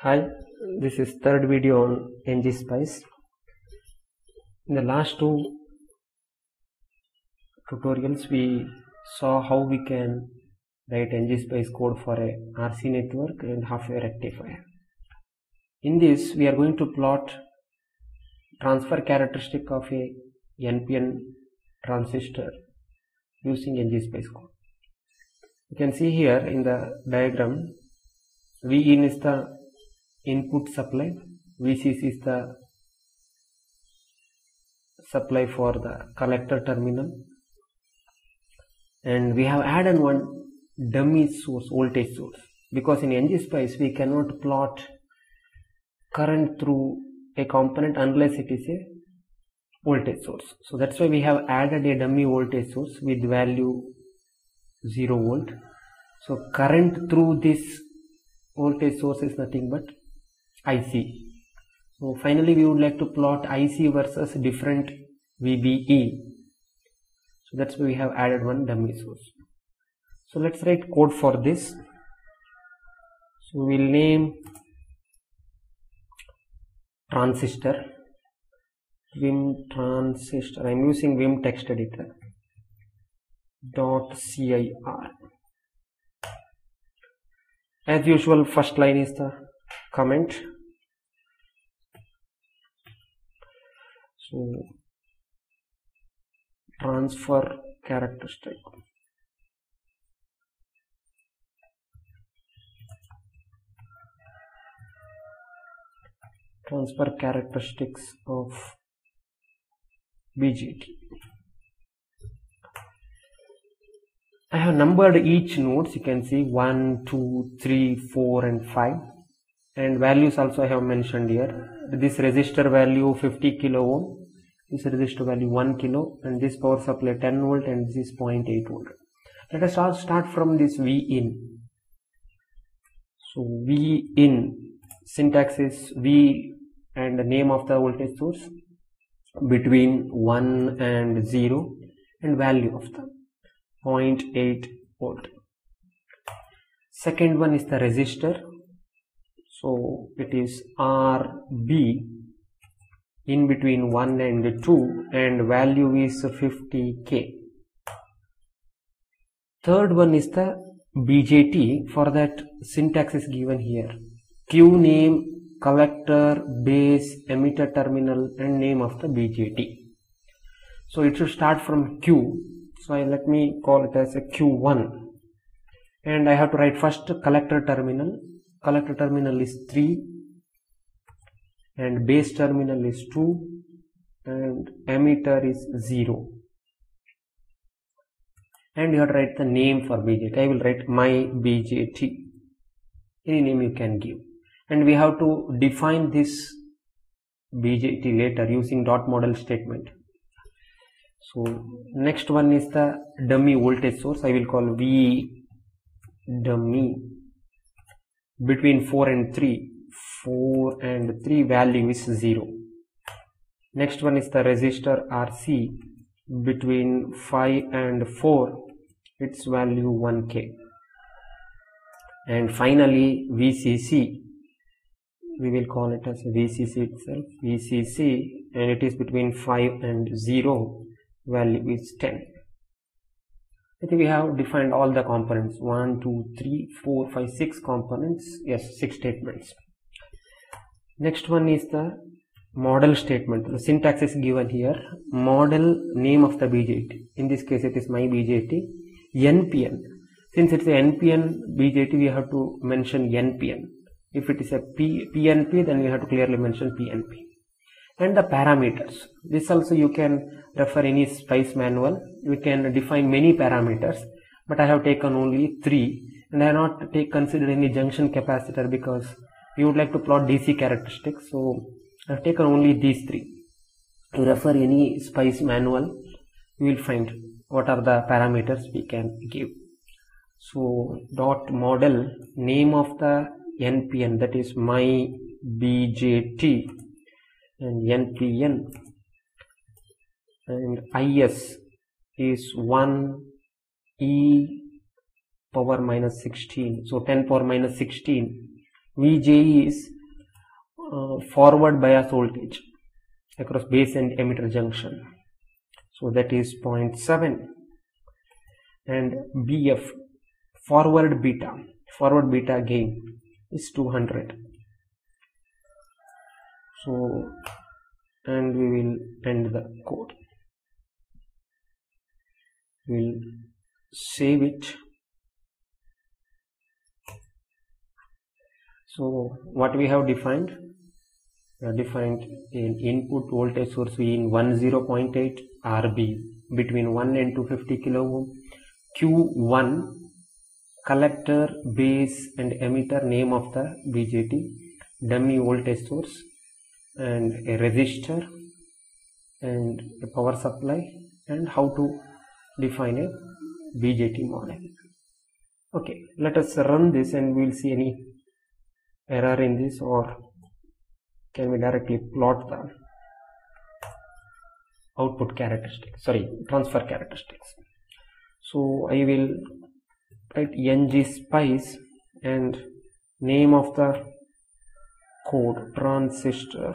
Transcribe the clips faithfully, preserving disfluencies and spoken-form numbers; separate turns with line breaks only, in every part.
Hi, this is third video on ngSpice. In the last two tutorials we saw how we can write ngSpice code for a R C network and half-wave rectifier. In this we are going to plot transfer characteristic of a N P N transistor using ngSpice code. You can see here in the diagram V in is the input supply, V C C is the supply for the collector terminal, and we have added one dummy source, voltage source, because in ngSpice we cannot plot current through a component unless it is a voltage source. So that's why we have added a dummy voltage source with value zero volt. So current through this voltage source is nothing but I C. So finally we would like to plot I C versus different V B E. So that's why we have added one dummy source. So let's write code for this. So we'll name transistor, Vim transistor. I'm using Vim text editor dot cir. As usual, first line is the comment. So transfer characteristic. Transfer characteristics of B J T. I have numbered each nodes. You can see one, two, three, four, and five. And values also I have mentioned here. This resistor value fifty kilo ohm, this resistor value one kilo, and this power supply ten volt, and this is zero point eight volt. Let us start, start from this V in. So V in, syntax is V and the name of the voltage source between one and zero, and value of the zero point eight volt. Second one is the resistor. So it is R B in between one and two, and value is fifty K. Third one is the B J T. For that, syntax is given here. Q name, collector, base, emitter terminal, and name of the B J T. So it should start from Q. So I, let me call it as a Q one. And I have to write first collector terminal. Collector terminal is three, and base terminal is two, and emitter is zero. And you have to write the name for B J T. I will write my B J T. Any name you can give. And we have to define this B J T later using dot model statement. So next one is the dummy voltage source. I will call V dummy. Between four and three, four and three, value is zero. Next one is the resistor R C. Between five and four, its value one K. And finally V C C, we will call it as V C C itself, V C C, and it is between five and zero, value is ten. I think we have defined all the components, one, two, three, four, five, six components, yes, six statements. Next one is the model statement. The syntax is given here. Model name of the B J T. In this case it is my B J T. N P N. Since it's a N P N B J T, we have to mention N P N. If it is a P, PNP, then we have to clearly mention P N P. And the parameters. This also you can refer any Spice manual. We can define many parameters, but I have taken only three, and I have not take considered any junction capacitor because we would like to plot D C characteristics. So I have taken only these three. To refer any Spice manual, you will find what are the parameters we can give. So dot model name of the N P N, that is my B J T, and N P N, and I S is one E power minus sixteen. So ten power minus sixteen V J E is uh, forward bias voltage across base and emitter junction, so that is zero point seven. And B F, forward beta, forward beta gain is two hundred. So, and we will end the code. We'll save it. So what we have defined? We have defined an input voltage source V in ten point eight R B between one and two hundred fifty kilo ohm. Q one, collector, base and emitter, name of the B J T, dummy voltage source, and a resistor and a power supply, and how to define a B J T model. Okay, let us run this and we will see any error in this, or can we directly plot the output characteristics, sorry, transfer characteristics. So I will write ngSpice and name of the code transistor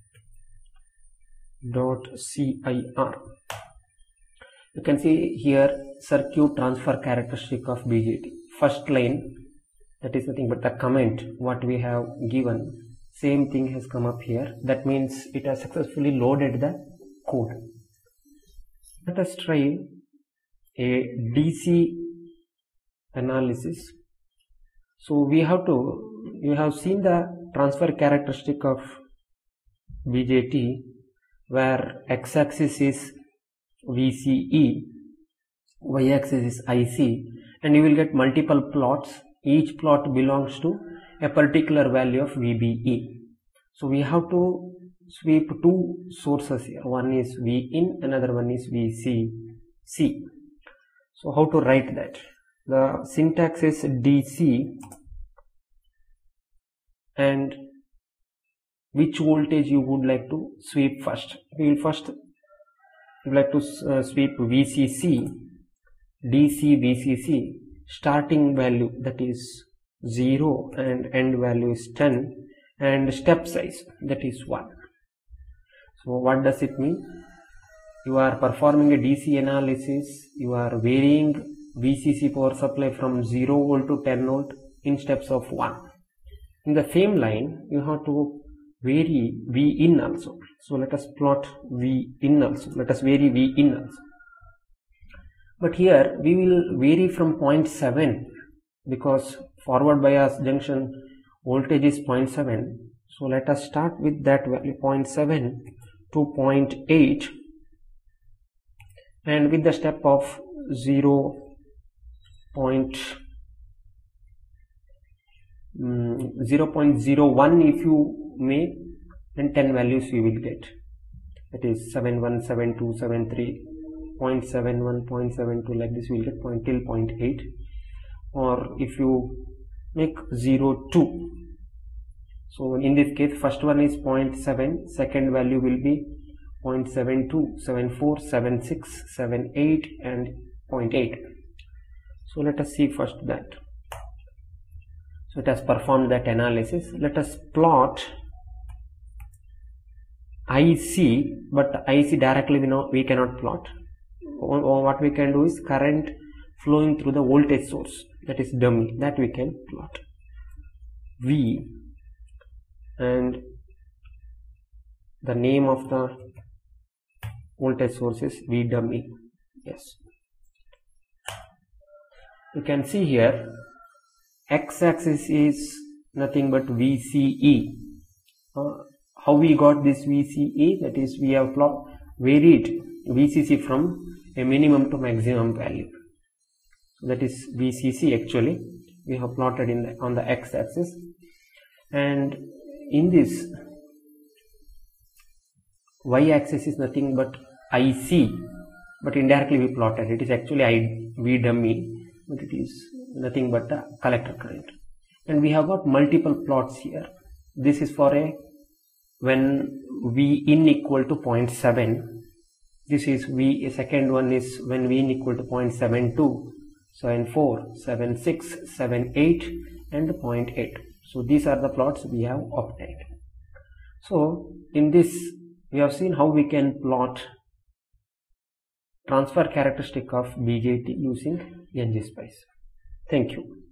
dot cir. You can see here circuit transfer characteristic of B J T. First line, that is nothing but the comment what we have given, same thing has come up here. That means it has successfully loaded the code. Let us try a D C analysis. So we have to, you have seen the transfer characteristic of B J T, where x-axis is V C E, y-axis is I C, and you will get multiple plots. Each plot belongs to a particular value of V B E. So we have to sweep two sources here. One is V in, another one is V C C. So how to write that? The syntax is D C, and which voltage you would like to sweep first. We will first would like to uh, sweep V C C, D C V C C, starting value that is zero and end value is ten, and step size that is one. So what does it mean? You are performing a D C analysis, you are varying V C C power supply from zero volt to ten volt in steps of one. In the same line, you have to vary V in also. So let us plot V in also. Let us vary V in also. But here we will vary from zero point seven because forward bias junction voltage is zero point seven. So let us start with that value zero point seven to zero point eight, and with the step of zero point zero one if you may, and ten values you will get. That is seven one, seven two, seven three, zero point seven one, zero point seven two, like this we will get point till zero point eight. Or if you make zero two, so in this case first one is zero point seven, second value will be zero point seven two, seven four, seven six, seven eight and zero point eight. So let us see first that. So it has performed that analysis. Let us plot I C, but I C directly we know we cannot plot. Or, or what we can do is current flowing through the voltage source, that is dummy, that we can plot. V, and the name of the voltage source is V dummy. Yes, you can see here x-axis is nothing but V C E. Uh, how we got this V C E? That is, we have plot varied V C C from a minimum to maximum value. So that is V C C actually we have plotted in the, on the x-axis, and in this y-axis is nothing but I C, but indirectly we plotted it is actually I V dummy, but it is nothing but the collector current. And we have got multiple plots here. This is for a when V in equal to zero point seven. This is V, a second one is when V in equal to zero point seven two, seven four, seven six, seven eight and zero point eight. So these are the plots we have obtained. So in this we have seen how we can plot transfer characteristic of B J T using ngSpice. Thank you.